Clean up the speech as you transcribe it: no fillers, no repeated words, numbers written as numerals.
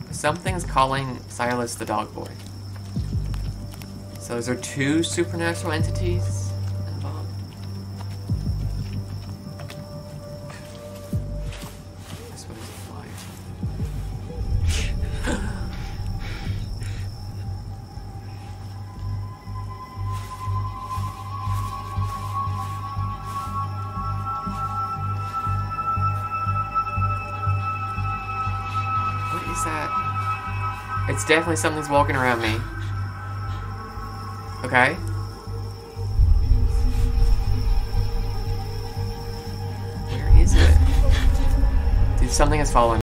Something's calling Silas the dog boy. So is there two supernatural entities involved? This one is a flyer. What is that? It's definitely something's walking around me. Okay. Where is it? Dude, something has fallen.